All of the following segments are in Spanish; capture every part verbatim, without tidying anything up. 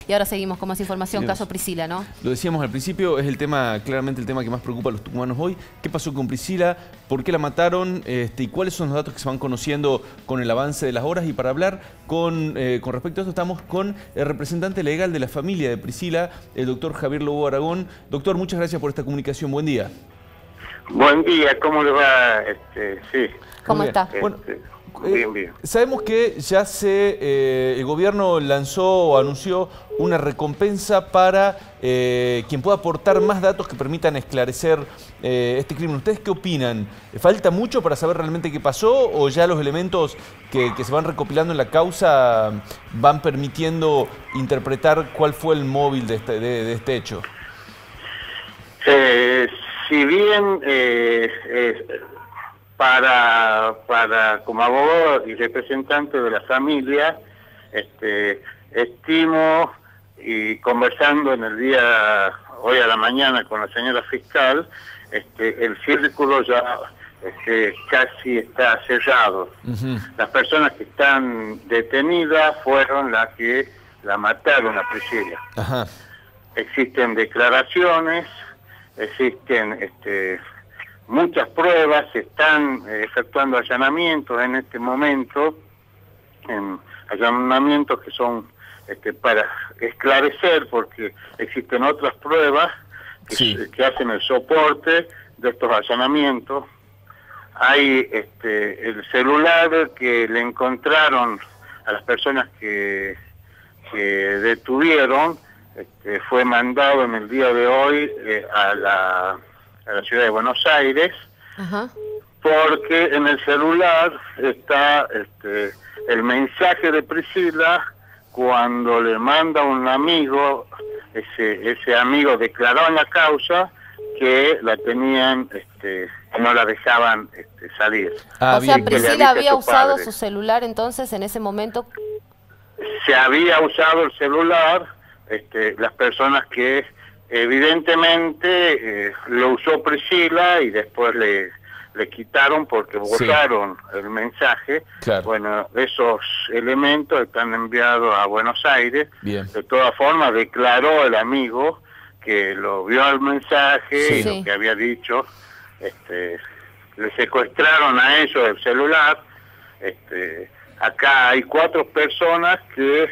Y ahora seguimos con más información, Bien. caso Priscila, ¿no? Lo decíamos al principio, es el tema, claramente el tema que más preocupa a los tucumanos hoy. ¿Qué pasó con Priscila? ¿Por qué la mataron? Este, ¿Y cuáles son los datos que se van conociendo con el avance de las horas? Y para hablar con, eh, con respecto a esto, estamos con el representante legal de la familia de Priscila, el doctor Javier Lobo Aragón. Doctor, muchas gracias por esta comunicación. Buen día. Buen día, ¿cómo le va? Este, sí. ¿Cómo Muy bien. está? Este, Bueno, bien, bien. Eh, sabemos que ya se eh, el gobierno lanzó o anunció una recompensa para eh, quien pueda aportar más datos que permitan esclarecer eh, este crimen. ¿Ustedes qué opinan? ¿Falta mucho para saber realmente qué pasó o ya los elementos que, que se van recopilando en la causa van permitiendo interpretar cuál fue el móvil de este, de, de este hecho? Eh, si bien eh, eh, para, para como abogado y representante de la familia, este, estimo y conversando en el día, hoy a la mañana con la señora fiscal, este, el círculo ya este, casi está cerrado. Uh-huh. Las personas que están detenidas fueron las que la mataron a Priscila. Uh-huh. Existen declaraciones, existen este, muchas pruebas, se están eh, efectuando allanamientos en este momento, en allanamientos que son este, para esclarecer, porque existen otras pruebas que, sí. que hacen el soporte de estos allanamientos. Hay este, el celular que le encontraron a las personas que, que detuvieron, este, fue mandado en el día de hoy eh, a, la, a la ciudad de Buenos Aires. Ajá. Porque en el celular está este, el mensaje de Priscila cuando le manda un amigo, ese, ese amigo declaró en la causa que la tenían, este, no la dejaban este, salir. Ah, o sea, Priscila había usado su celular entonces en ese momento. Se había usado el celular, este, las personas que evidentemente eh, lo usó Priscila y después le, le quitaron porque borraron sí. el mensaje. Claro. Bueno, esos elementos están enviados a Buenos Aires. Bien. De todas formas, declaró el amigo que lo vio el mensaje sí. y lo que había dicho. Este, le secuestraron a ellos el celular. Este, acá hay cuatro personas que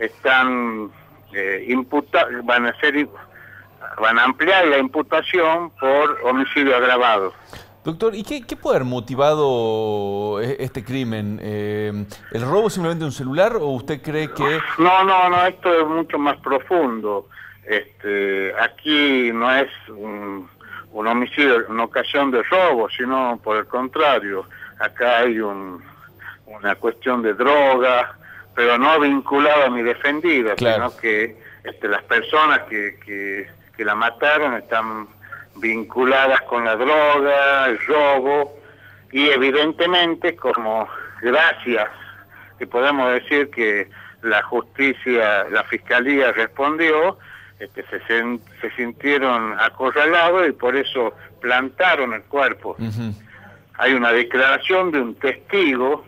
están eh, imputadas, van a ser van a ampliar la imputación por homicidio agravado. Doctor, ¿y qué, qué puede haber motivado este crimen? Eh, ¿El robo simplemente de un celular o usted cree que...? No, no, no, esto es mucho más profundo. Este, aquí no es un, un homicidio, una ocasión de robo, sino por el contrario. Acá hay un, una cuestión de droga, pero no vinculada ni defendida, claro. sino que este, las personas que, que, que la mataron están vinculadas con la droga, el robo, y evidentemente como gracias, que podemos decir que la justicia, la fiscalía respondió, este, se, se sintieron acorralados y por eso plantaron el cuerpo. Uh-huh. Hay una declaración de un testigo,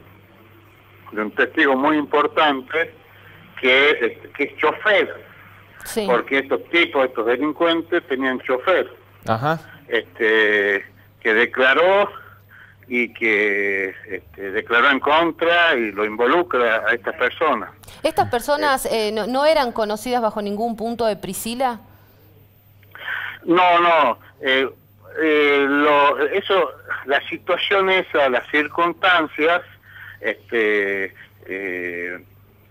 de un testigo muy importante, que, que es chofer, sí. porque estos tipos, estos delincuentes tenían chofer. Ajá. Este, que declaró y que este, declaró en contra y lo involucra a estas personas. ¿Estas personas eh, no, no eran conocidas bajo ningún punto de Priscila? No, no. Eh, eh, lo, eso, la situación esa, las circunstancias, este, eh,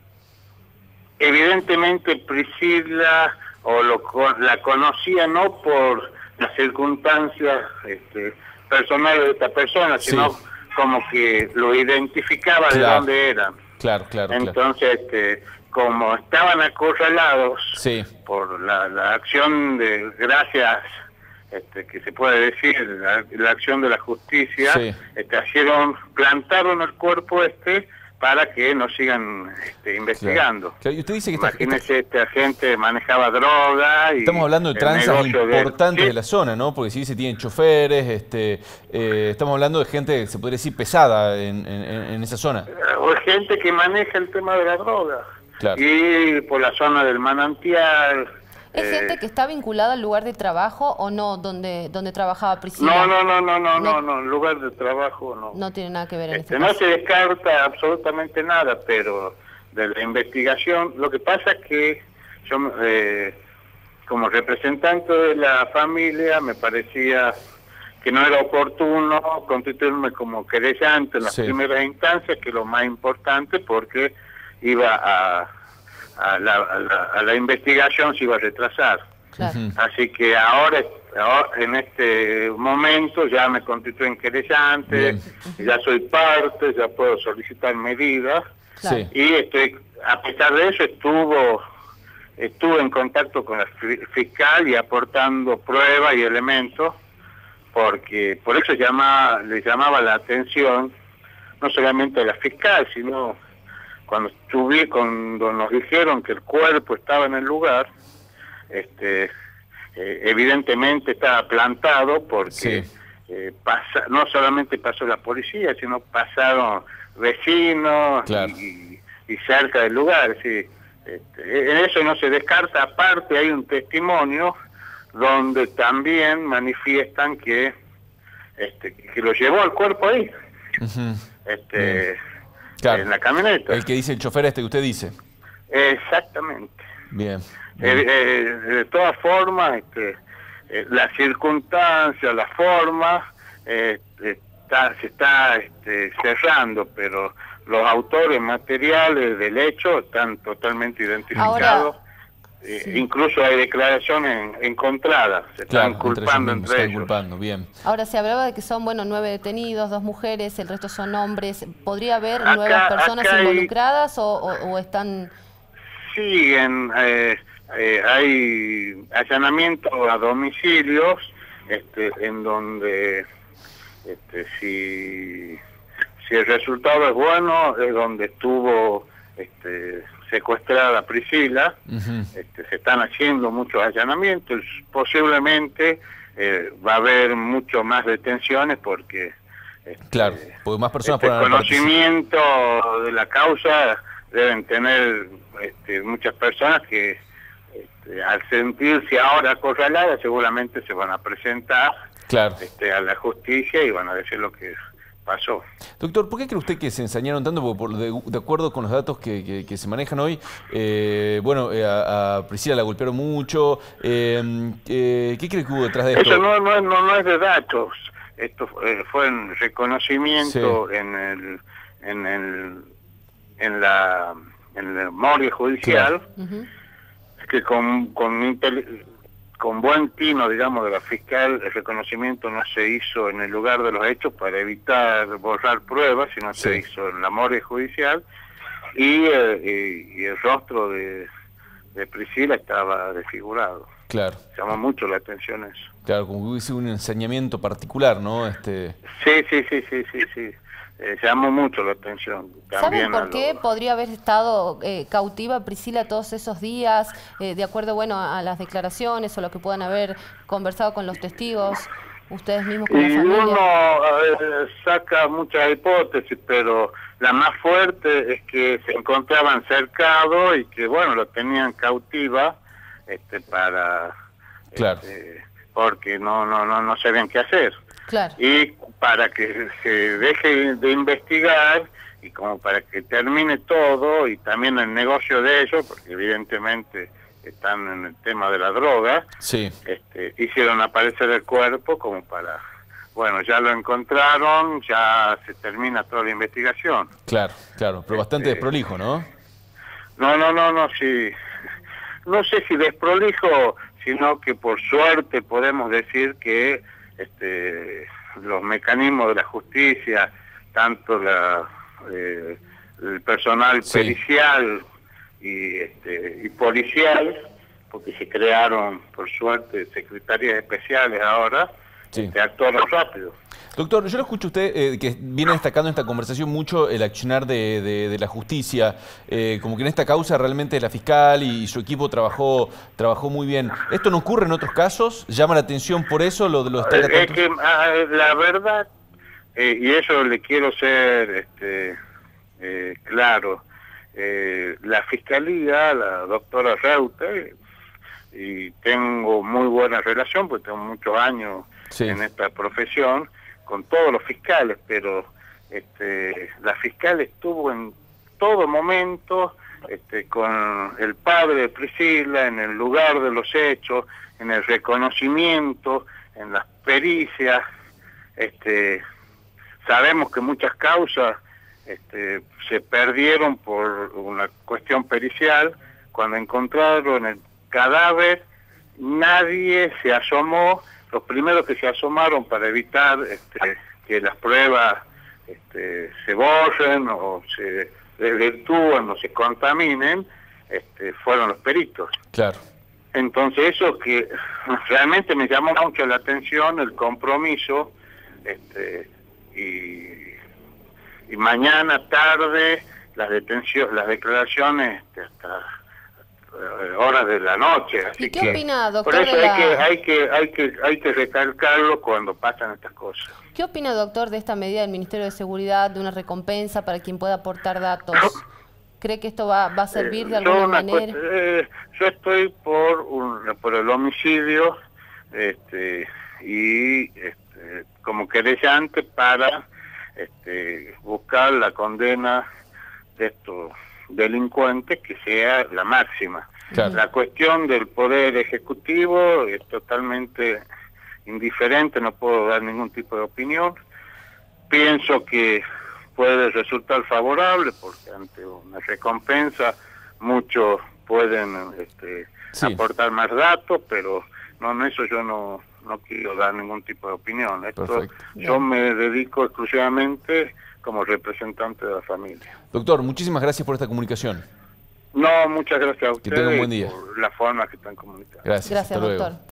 evidentemente Priscila o lo, la conocía no por las circunstancias este, personales de esta persona, sino sí. como que lo identificaba claro. de dónde eran. Claro, claro. Entonces, claro. Este, como estaban acorralados sí. por la, la acción de, gracias, este, que se puede decir, la, la acción de la justicia, sí. este, hicieron, plantaron el cuerpo este para que nos sigan este, investigando. Claro. Claro. Y usted dice que Imagínese, esta, este agente manejaba droga y... Estamos hablando de tranzas importantes de, ¿sí? de la zona, ¿no? Porque si se tienen choferes, este, eh, estamos hablando de gente, se podría decir, pesada en, en, en esa zona. O gente que maneja el tema de la droga. Claro. y por la zona del Manantial. ¿Es eh, gente que está vinculada al lugar de trabajo o no, donde, donde trabajaba Priscila? No, no, no, no, no, No- no, no, lugar de trabajo no. No tiene nada que ver en Este, este no caso. se descarta absolutamente nada, pero de la investigación, lo que pasa es que yo, eh, como representante de la familia, me parecía que no era oportuno constituirme como querellante en las Sí. primeras instancias, que es lo más importante, porque iba a, a, la, a, la, a la investigación se iba a retrasar. Claro. Ujú. Así que ahora, ahora, en este momento, ya me constituyo en querellante, Bien. ya soy parte, ya puedo solicitar medidas, Claro. Sí. y estoy, a pesar de eso, estuvo, estuve en contacto con el fi- fiscal y aportando pruebas y elementos, porque por eso llama, le llamaba la atención, no solamente a la fiscal, sino cuando estuve, cuando nos dijeron que el cuerpo estaba en el lugar, este, eh, evidentemente estaba plantado porque Sí. eh, pasa, no solamente pasó la policía, sino pasaron vecinos Claro. y, y cerca del lugar. Sí. Este, en eso no se descarta. Aparte hay un testimonio donde también manifiestan que este, que lo llevó al cuerpo ahí, Ujú. este, Claro. en la camioneta. El que dice el chofer este que usted dice. Exactamente. Bien. Eh, eh, de todas formas, este, eh, la circunstancia, la forma, eh, está, se está este, cerrando, pero los autores materiales del hecho están totalmente identificados. Ahora, Eh, sí. Incluso hay declaraciones en- encontradas, se están Claro, entre ellos culpando mismos, entre se están ellos. culpando, bien. Ahora se hablaba de que son, bueno, nueve detenidos, dos mujeres, el resto son hombres. ¿Podría haber Acá- nuevas personas acá hay- involucradas o, o- o están...? Siguen, eh, eh, hay allanamientos a domicilios, este, en donde este, si, si el resultado es bueno, es donde estuvo este, secuestrada Priscila. Ujú. Este, se están haciendo muchos allanamientos, posiblemente eh, va a haber mucho más detenciones porque este, Claro, porque más personas este pueden haber participado. conocimiento de la causa deben tener este, muchas personas que este, al sentirse ahora acorraladas seguramente se van a presentar Claro. este, a la justicia y van a decir lo que pasó. Doctor, ¿por qué cree usted que se ensañaron tanto? Porque por, de, de acuerdo con los datos que, que- que se manejan hoy, eh, bueno, eh, a, a Priscila la golpearon mucho. Eh, eh, ¿Qué cree que hubo detrás de esto? Eso no, no, no, no es de datos, esto eh, fue en reconocimiento Sí. en el en el en la en la morgue judicial. Ujú. Que con, con, intel- con buen tino, digamos, de la fiscal, el reconocimiento no se hizo en el lugar de los hechos para evitar borrar pruebas, sino Sí. se hizo en la morgue judicial, y, eh, y, y el rostro de, de Priscila estaba desfigurado. Claro, Llamó mucho la atención eso. claro, como que hubiese un ensañamiento particular, ¿no? Este, Sí, sí, sí, sí, sí, sí. Eh, llamó mucho la atención. ¿Saben También a por qué los- podría haber estado eh, cautiva Priscila todos esos días, eh, de acuerdo, bueno, a las declaraciones o lo que puedan haber conversado con los testigos, ustedes mismos con la Y familia? uno eh, saca muchas hipótesis, pero la más fuerte es que se encontraban cercados y que, bueno, lo tenían cautiva este, para... Claro. este, porque no, no, no, no sabían qué hacer. Claro. Y para que se deje de investigar y como para que termine todo y también el negocio de ellos, porque evidentemente están en el tema de la droga, sí, este, hicieron aparecer el cuerpo como para, bueno, ya lo encontraron, ya se termina toda la investigación. claro, claro, pero bastante Este, desprolijo, ¿no? No, no, no, no, sí, no sé si desprolijo, sino que por suerte podemos decir que este, los mecanismos de la justicia, tanto la, eh, el personal Sí. pericial y, este, y policial, porque se crearon, por suerte, secretarías especiales ahora, Sí. este, actuaron rápido. Doctor, yo lo escucho a usted eh, que viene destacando en esta conversación mucho el accionar de, de- de la justicia, eh, como que en esta causa realmente la fiscal y su equipo trabajó trabajó muy bien. ¿Esto no ocurre en otros casos? ¿Llama la atención por eso? ¿Lo, lo destaca Es tanto? que ah, la verdad, eh, y eso le quiero ser este, eh, claro, eh, la Fiscalía, la doctora Reuter, y tengo muy buena relación, porque tengo muchos años sí. en esta profesión, con todos los fiscales, pero este, la fiscal estuvo en todo momento este, con el padre de Priscila, en el lugar de los hechos, en el reconocimiento, en las pericias. Este, sabemos que muchas causas este, se perdieron por una cuestión pericial. Cuando encontraron el cadáver, nadie se asomó. Los primeros que se asomaron para evitar este, que las pruebas este, se borren o se desvirtúen o se contaminen, este, fueron los peritos. Claro. Entonces eso que realmente me llamó mucho la atención, el compromiso, este, y, y mañana tarde las detenciones, las declaraciones este, hasta eh, horas de la noche. Así ¿Y qué que, opina, doctor? Por eso de hay la... que hay que hay que hay que recalcarlo cuando pasan estas cosas. ¿Qué opina, doctor, de esta medida del Ministerio de Seguridad, de una recompensa para quien pueda aportar datos? ¿Cree que esto va, va a servir eh, de alguna una manera? Eh, yo estoy por un, por el homicidio este, y este, como querellante para este, buscar la condena de estos delincuentes que sea la máxima. Claro. La cuestión del poder ejecutivo es totalmente indiferente, no puedo dar ningún tipo de opinión. Pienso que puede resultar favorable porque ante una recompensa muchos pueden este, sí. aportar más datos, pero no en eso yo no, no quiero dar ningún tipo de opinión. Esto, yo me dedico exclusivamente como representante de la familia. Doctor, muchísimas gracias por esta comunicación. No, muchas gracias a ustedes que tenga un buen día. por la forma que están comunicando. Gracias, gracias doctor.